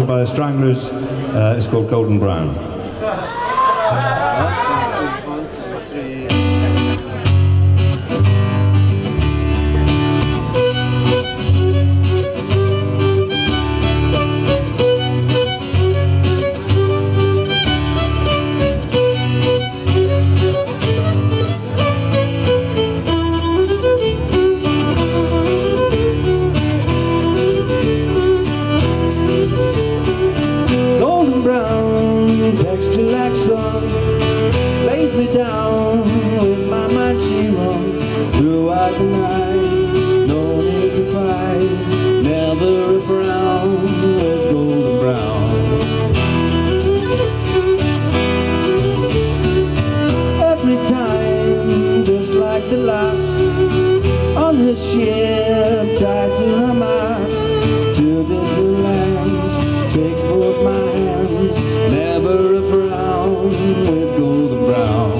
by the Stranglers. It's called Golden Brown. Texture like sun lays me down. With my mind she runs throughout the night. No need to fight, never a frown with golden brown. Every time, just like the last, on his ship tied to her mast, to distant lands takes both my hands. Never a frown with golden brown.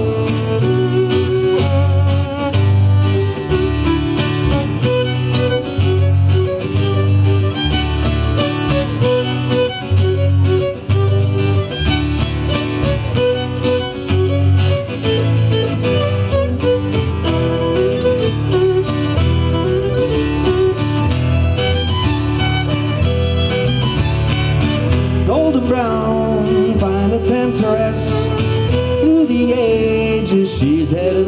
Golden brown, find a temptress. Through the ages she's headed